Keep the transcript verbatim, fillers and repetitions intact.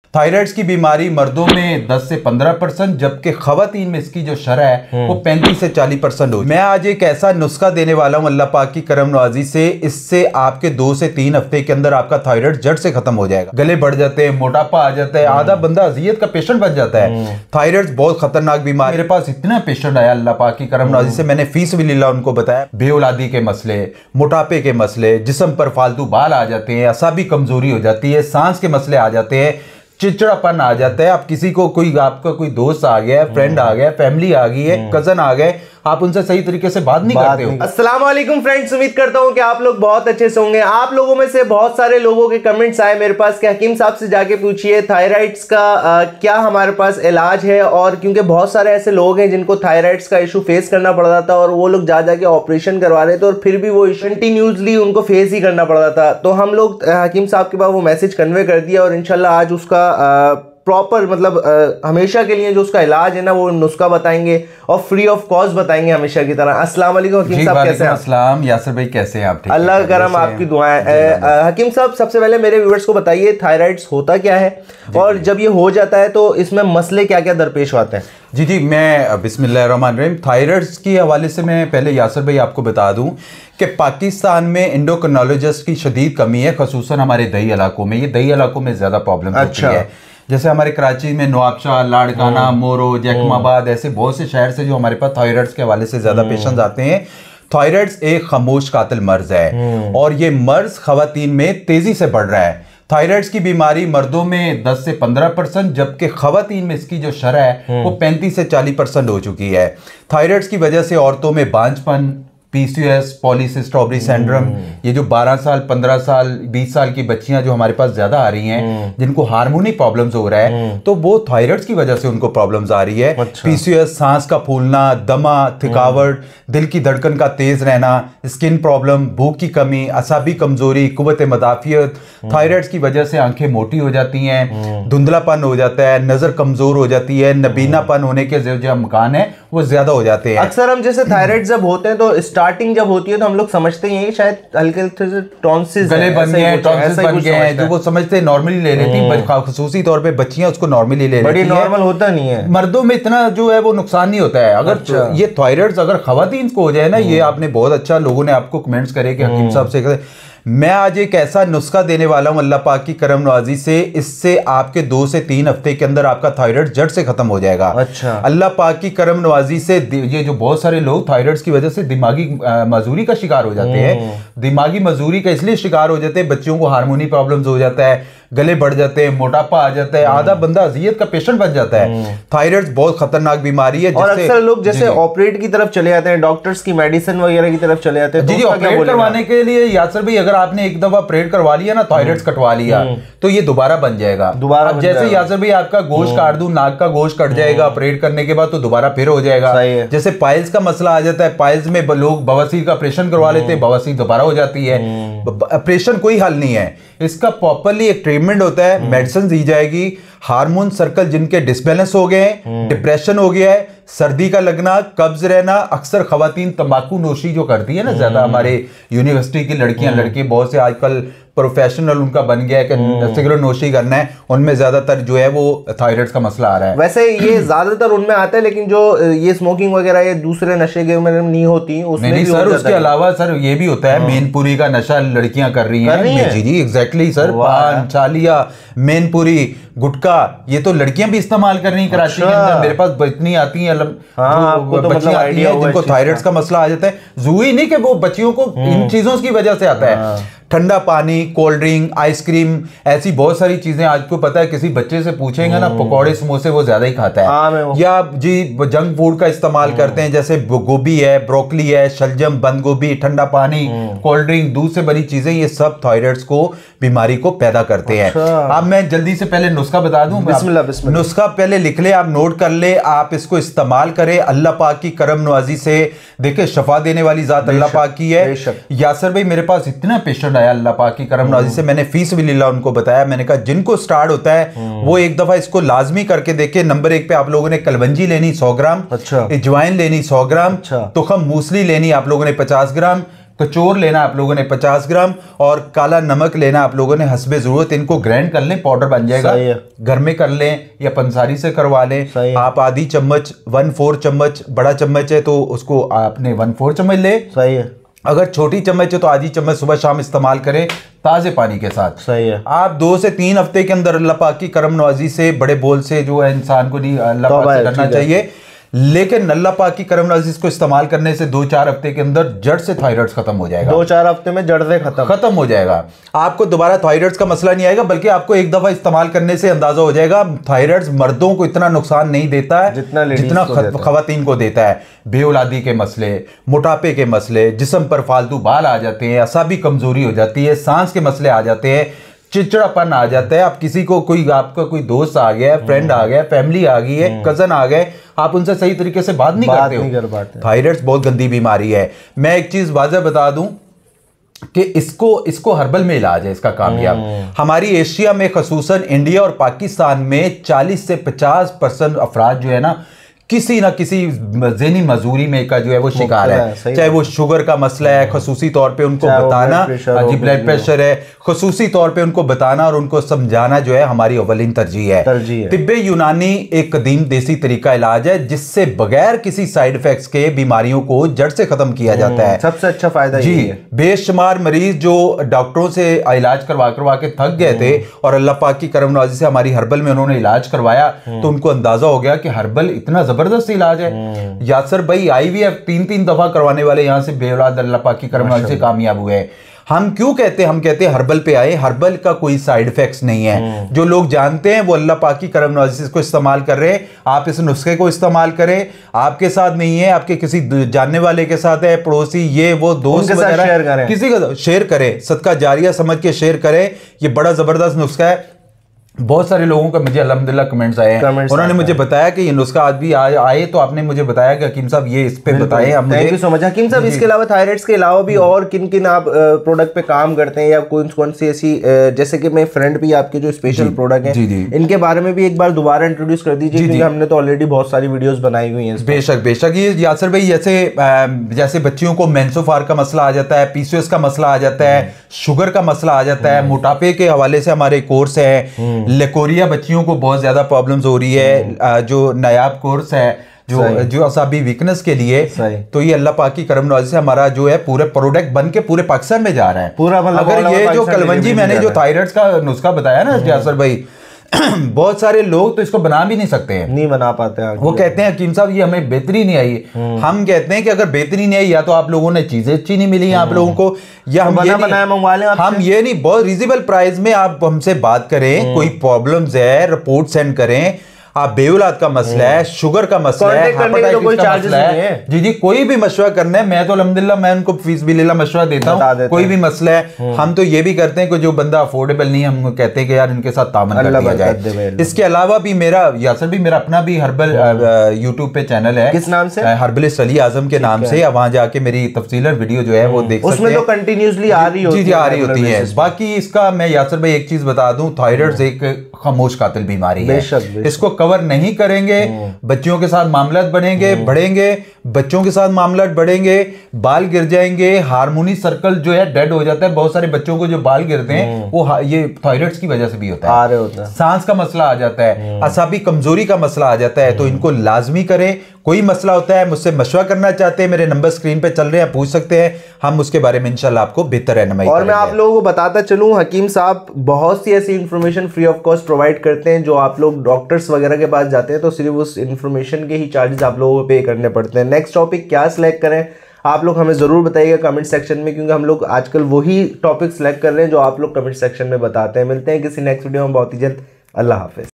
Thyroids की बीमारी मर्दों में दस से पंद्रह परसेंट जबकि खवातीन में इसकी जो शरह है वो पैंतीस से चालीस परसेंट हो। मैं आज एक ऐसा नुस्खा देने वाला हूं अल्लाह पाक की करम नवाजी से, इससे आपके दो से तीन हफ्ते के अंदर आपका थायराइड जड़ से खत्म हो जाएगा। गले बढ़ जाते हैं, मोटापा आ जाता है, आधा बंदा अजियत का पेशेंट बन जाता है। थायराइड बहुत खतरनाक बीमारी। मेरे पास इतना पेशेंट आया अल्लाह पाक की करम नवाजी से, मैंने फीस भी लीला उनको बताया। बेऔलादी के मसले, मोटापे के मसले, जिस्म पर फालतू बाल आ जाते हैं, असाबी कमजोरी हो जाती है, सांस के मसले आ जाते हैं, चिड़चिड़ापन आ जाता है। आप किसी को कोई आपका कोई दोस्त आ गया, फ्रेंड आ गया, फैमिली आ गई है, कजन आ गए, आप उनसे सही तरीके से बात नहीं बात करते नहीं। हो। अस्सलाम वालेकुम फ्रेंड्स, उम्मीद करता हूं कि आप लोग बहुत अच्छे से होंगे। आप लोगों में से बहुत सारे लोगों के कमेंट्स आए मेरे पास कि हकीम साहब से जाके पूछिए थायराइड्स का आ, क्या हमारे पास इलाज है। और क्योंकि बहुत सारे ऐसे लोग हैं जिनको थायराइड्स का इशू फेस करना पड़ रहा था और वो लोग जा जाके ऑपरेशन करवा रहे थे और फिर भी वो कंटिन्यूसली उनको फेस ही करना पड़ रहा था। तो हम लोग हकीम साहब के पास वो मैसेज कन्वे कर दिया और इंशाल्लाह आज उसका आ, प्रॉपर मतलब आ, हमेशा के लिए जो उसका इलाज है ना वो नुस्खा बताएंगे और फ्री ऑफ कॉस्ट बताएंगे हमेशा की तरह। अस्सलाम वालेकुम हकीम साहब, कैसे हैं? अस्सलाम यासर भाई, कैसे हैं आप? ठीक, अल्लाह का करम, आपकी दुआएं। हकीम साहब सबसे पहले मेरे व्यूअर्स को बताइए थायराइड्स होता क्या है और जब ये हो जाता है तो इसमें मसले क्या क्या दरपेश आते हैं? जी जी, मैं बिस्मिल्लाहिर्रहमानिर्रहीम थायराइड्स के हवाले से मैं पहले यासर भाई आपको बता दूं कि पाकिस्तान में एंडोक्रिनोलॉजिस्ट की शदीद कमी है, खसूसन हमारे दही इलाकों में। ये दही इलाकों में ज़्यादा प्रॉब्लम होती है। जैसे हमारे कराची में नवाबशाह, लाड़काना, मोरो, जैकमाबाद, ऐसे बहुत से शहर से जो हमारे पास थायराइड्स के हवाले से ज़्यादा पेशेंट्स आते हैं। थायराइड्स एक खामोश कातिल मर्ज है और ये मर्ज खवातीन में तेज़ी से बढ़ रहा है। थायराइड्स की बीमारी मर्दों में दस से पंद्रह परसेंट जबकि खवातीन में इसकी जो शरह है वो पैंतीस से चालीस परसेंट हो चुकी है। थायराइड्स की वजह से औरतों में बांझपन, पीसीओएस, पॉलीसिस्टिक ओवरी सिंड्रोम, ये जो बारह साल, पंद्रह साल, बीस साल की बच्चियां जो हमारे पास ज्यादा आ रही हैं जिनको हार्मोनी प्रॉब्लम्स हो रहा है तो वो थायराइड्स की वजह से उनको प्रॉब्लम्स आ रही है। अच्छा। पीसीओएस, सांस का फूलना, दमा, थकावट, दिल की धड़कन का तेज रहना, स्किन प्रॉब्लम, भूख की कमी, असाबी कमजोरी, कुव्वत मदाफियत। थायराइड्स की वजह से आंखें मोटी हो जाती हैं, धुंधलापन हो जाता है, नजर कमजोर हो जाती है, नबीनापन होने के जो इम्कान है वो ज्यादा हो जाते हैं। अक्सर हम जैसे थायराइड जब होते हैं तो स्टार्टिंग जब होती है तो हम लोग समझते हैं शायद हल्के हल्के टॉन्सिस गले बन गए हैं, टॉन्सिस बन गए हैं, जो वो समझते हैं नॉर्मली ले लेती हैं, खासूसी तौर पे बच्चियां उसको नॉर्मली ले लेती हैं। नॉर्मल होता नहीं है, मर्दों में इतना जो है वो नुकसान नहीं होता है। अगर अच्छा। ये थायराइड्स अगर खवातीन को हो जाए ना, ये आपने बहुत अच्छा, लोगों ने आपको कमेंट्स करे कि हकीम साहब से मैं आज एक ऐसा नुस्खा देने वाला हूं अल्लाह पाक की करम नवाजी से, इससे आपके दो से तीन हफ्ते के अंदर आपका थायराइड जड़ से खत्म हो जाएगा। अच्छा। अल्लाह पाक की करम नवाजी से ये जो बहुत सारे लोग थायराइड्स की वजह से दिमागी मजूरी का शिकार हो जाते हैं, दिमागी मजूरी का इसलिए शिकार हो जाते हैं, बच्चों को हार्मोनी प्रॉब्लम्स हो जाता है, गले बढ़ जाते हैं, मोटापा आ जाता है, आधा बंदा अजियत का पेशेंट बन जाता है। थायराइड बहुत खतरनाक बीमारी है और अक्सर लोग जैसे ऑपरेट की तरफ चले जाते हैं, डॉक्टर्स की मेडिसिन वगैरह की तरफ चले जाते हैं। जी जी, ऑपरेट करवाने के लिए यासर भाई अगर आपने एक दफा ऑपरेट करवा लिया ना, थायराइड्स कटवा लिया तो ये दोबारा बन जाएगा। दोबारा जैसे यासर भाई आपका गोश्त काट दूं, नाक का गोश्त कट जाएगा ऑपरेट करने के बाद तो दोबारा फिर हो जाएगा। जैसे पाइल्स का मसला आ जाता है, पाइल्स में लोग बवासीर का ऑपरेशन करवा लेते हैं, बवासीर दोबारा हो जाती है। ऑपरेशन कोई हल नहीं है, इसका प्रॉपरली एक ट्रीटमेंट होता है, मेडिसिन दी जाएगी। हार्मोन सर्कल जिनके डिसबैलेंस हो गए हैं, डिप्रेशन हो गया है, सर्दी का लगना, कब्ज रहना, अक्सर खवातीन तंबाकू नोशी जो करती है ना ज्यादा, हमारे यूनिवर्सिटी की लड़कियां लड़के बहुत से आजकल प्रोफेशनल उनका बन गया है कि सिगरेट नोशी करना है, उनमें ज्यादातर जो है वो थायराइड का मसला आ रहा है। वैसे ये ज्यादातर उनमें आता है, लेकिन जो ये स्मोकिंग वगैरह ये दूसरे नशे के में नहीं होती उसमें नहीं, नहीं सर, उसके अलावा सर ये भी होता है, मेनपुरी का नशा लड़कियां कर रही हैं। जी जी एग्जैक्टली सर, पान, चालिया, मेनपुरी, गुटखा, ये तो लड़कियां भी इस्तेमाल कर रही हैं कराची के अंदर। मेरे पास इतनी आती हैं बच्चियां आती हैं जिनको थायराइड का मसला आ जाता है। जरूरी नहीं कि वो बच्चियों को इन चीजों की वजह से आता है। ठंडा पानी, कोल्ड ड्रिंक, आइसक्रीम, ऐसी बहुत सारी चीजें आपको पता है, किसी बच्चे से पूछेंगे ना पकौड़े समोसे वो ज्यादा ही खाता है, या जी जंक फूड का इस्तेमाल करते हैं, जैसे गोभी है, ब्रोकली है, शलजम, बंद गोभी, ठंडा पानी, कोल्ड ड्रिंक, दूध से बनी चीजें, ये सब थायराइड्स को बीमारी को पैदा करते हैं। अब मैं जल्दी से पहले नुस्खा बता दूं, बिस्मिल्लाह बिस्मिल्लाह। नुस्खा पहले लिख ले, आप नोट कर ले, आप इसको इस्तेमाल करें। अल्लाह पाक की करम नवाजी से देखे शफा देने वाली जात अल्लाह पाक की है। यासर भाई मेरे पास इतना पेशेंट आया अल्लाह पाक की करम नवाजी से, मैंने फीस भी लीला उनको बताया, मैंने कहा जिनको स्टार्ट होता है वो एक दफा इसको लाजमी करके देखे। नंबर एक पे आप लोगों ने कलवंजी लेनी सौ ग्राम, अच्छा, अजवाइन लेनी सौ ग्राम, अच्छा, तुखम मूसली लेनी आप लोगों ने पचास ग्राम, कचौर लेना आप लोगों ने पचास ग्राम और काला नमक लेना आप लोगों ने हस्बे ज़रूरत। इनको ग्राइंड कर लें, पाउडर बन जाएगा। घर में कर लें या पंसारी से करवा लें। आप आधी चम्मच, वन फोर चम्मच, बड़ा चम्मच है तो उसको आपने वन फोर चम्मच ले। सही है। अगर छोटी चम्मच है तो आधी चम्मच सुबह शाम इस्तेमाल करें ताज़े पानी के साथ। सही है। आप दो से तीन हफ्ते के अंदर अल्लाह पाक की करम नवाजी से, बड़े बोल से जो है इंसान को नहीं अल्लाह पाक से करना चाहिए, लेकिन अल्लाह पाक की करम नवाजी को इस्तेमाल करने से दो चार हफ्ते के अंदर जड़ से थायराइड खत्म हो जाएगा। दो चार हफ्ते में जड़ से खत्म खत्म हो जाएगा। आपको दोबारा थायराइड का मसला नहीं आएगा, बल्कि आपको एक दफा इस्तेमाल करने से अंदाजा हो जाएगा थायराइड मर्दों को इतना नुकसान नहीं देता है जितना जितना खवातीन को देता है। बेऔलादी के मसले, मोटापे के मसले, जिस्म पर फालतू बाल आ जाते हैं, असाबी कमजोरी हो जाती है, सांस के मसले आ जाते हैं, चिड़चिड़ापन आ जाता है। आप किसी को कोई आपका कोई दोस्त आ गया, फ्रेंड आ गया, फैमिली आ गई है, कजन आ गए, आप उनसे सही तरीके से बात नहीं करते नहीं कर पाते। थायराइड बहुत गंदी बीमारी है। मैं एक चीज वाज़ह बता दूं कि इसको इसको हर्बल में इलाज है इसका कामयाब। हमारी एशिया में खसूसन इंडिया और पाकिस्तान में चालीस से पचास परसेंट अफराद जो है ना किसी ना किसी ज़हनी मजूरी में का जो है वो शिकार है। चाहे वो शुगर का मसला है, खसूसी तौर पे उनको बताना, जी ब्लड प्रेशर है, खसूसी तौर पे उनको बताना और उनको समझाना जो है हमारी अवलिन तरजीह है। तिब्बे यूनानी एक कदीम देसी तरीका इलाज है जिससे बगैर किसी साइड इफेक्ट्स के बीमारियों को जड़ से खत्म किया जाता है। सबसे अच्छा फायदा जी। बेशुमार मरीज जो डॉक्टरों से इलाज करवा करवा के थक गए थे और अल्लाह पाक की करम नवाजी से हमारी हर्बल में उन्होंने इलाज करवाया तो उनको अंदाजा हो गया कि हर्बल इतना जबरदस्त इलाज है। यासर भाई आईवीएफ तीन तीन दफा करवाने वाले यहां से बेऔलाद अल्लाह पाक की करम नवाजी से कामयाब हुए। हम क्यों कहते हैं, हम कहते हैं हर्बल पे आए, हर्बल का कोई साइड इफेक्ट्स नहीं है। जो लोग जानते हैं वो अल्लाह पाक की करम नवाजी से इसको इस्तेमाल कर रहे हैं। आप इस नुस्खे को इस्तेमाल करें, आपके साथ नहीं है, आपके किसी जानने वाले के साथ है, पड़ोसी, ये वो दोस्त वगैरह, किसी का शेयर करें, सदका जारिया समझ के शेयर करें। ये बड़ा जबरदस्त नुस्खा है। बहुत सारे लोगों का मुझे अल्हम्दुलिल्लाह कमेंट्स आए हैं, उन्होंने मुझे बताया कि ये नुस्खा आज भी आए, आए तो आपने मुझे बताया कि हकीम साहब ये इस पे बताएं। आप थैंक यू सो मच हकीम साहब। इसके अलावा थायराइड्स के अलावा भी और किन किन आप प्रोडक्ट पे काम करते हैं या कौन कौन सी ऐसी, जैसे कि मैं फ्रेंड भी आपके जो स्पेशल प्रोडक्ट हैं इनके बारे में भी एक बार दोबारा इंट्रोड्यूस कर दीजिए, क्योंकि हमने तो ऑलरेडी बहुत सारी वीडियोस बनाई हुई हैं। बेशक बेशक। ये यासर भाई जैसे जैसे बच्चियों को मेंसोफार का मसला आ जाता है, पीसीओएस का मसला आ जाता है, शुगर का मसला आ जाता है, मोटापे के हवाले से हमारे कोर्स है, लेकोरिया बच्चियों को बहुत ज्यादा प्रॉब्लम्स हो रही है, जो नायाब कोर्स है जो जो असाबी वीकनेस के लिए, तो ये अल्लाह पाक की करम नवाजी से हमारा जो है पूरे प्रोडक्ट बन के पूरे पाकिस्तान में जा रहा है पूरा। अगर ये जो कलवंजी मैंने जो थायराइड का नुस्खा बताया ना यासर भाई, बहुत सारे लोग तो इसको बना भी नहीं सकते हैं, नहीं बना पाते हैं। वो कहते हैं हकीम साहब ये हमें बेहतरी नहीं आई। हम कहते हैं कि अगर बेहतरी नहीं आई या तो आप लोगों ने चीजें अच्छी नहीं मिली आप लोगों को, या हम ये नहीं, हम ये नहीं बहुत रीजनेबल प्राइस में आप हमसे बात करें, कोई प्रॉब्लम्स है रिपोर्ट सेंड करें, आप बेऔलाद का मसला है, शुगर का मसला है, तो कोई चार्जेस नहीं है। जी जी कोई भी मशवरा करना है, मैं तो अल्हम्दुलिल्लाह मैं उनको फीस भी लेला मशवरा देता हूँ। कोई भी मसला है हम तो ये भी करते हैं कि जो बंदा अफोर्डेबल नहीं है हम कहते हैं कि यार इनके साथ तामन कर दिया जाए। इसके अलावा भी मेरा यासर भी मेरा अपना भी हर्बल यूट्यूब पे चैनल है, किस नाम से? हर्बलिस्ट अली आजम के नाम से। वहां जाके मेरी तफसीलन वीडियो जो है वो देख सकते हैं, उसमें तो कंटिन्यूअसली आ रही होती है। जी जी आ रही होती है। बाकी इसका मैं यासर भाई एक चीज बता दूं, थायराइड एक खामोश कातिल बीमारी है, इसको कवर नहीं करेंगे बच्चियों के साथ मामलात बनेंगे बढ़ेंगे, बच्चों के साथ मामलात बढ़ेंगे, बाल गिर जाएंगे, हार्मोनी सर्कल जो है डेड हो जाता है। बहुत सारे बच्चों को जो बाल गिरते हैं वो ये थायराइड की वजह से भी होता है, आ रहे होता है। सांस का मसला आ जाता है, असाबी कमजोरी का मसला आ जाता है, तो इनको लाजमी करें। कोई मसला होता है मुझसे मशवरा करना चाहते हैं, मेरे नंबर स्क्रीन पे चल रहे हैं, पूछ सकते हैं, हम उसके बारे में इंशाल्लाह आपको बेहतर रहनुमाई और मैं आप लोगों को बताता चलूं, हकीम साहब बहुत सी ऐसी information free of cost provide करते हैं। जो आप लोग डॉक्टर्स वगैरह के पास जाते हैं तो सिर्फ उस इंफॉर्मेशन के ही चार्जेस आप लोगों को पे करने पड़ते हैं। नेक्स्ट टॉपिक क्या सिलेक्ट करें आप लोग हमें जरूर बताइएगा कमेंट सेक्शन में, क्योंकि हम लोग आजकल वही टॉपिक सिलेक्ट कर रहे हैं जो आप लोग कमेंट सेक्शन में बताते हैं। मिलते हैं किसी नेक्स्ट वीडियो में बहुत ही जल्द। अल्लाह हाफिज।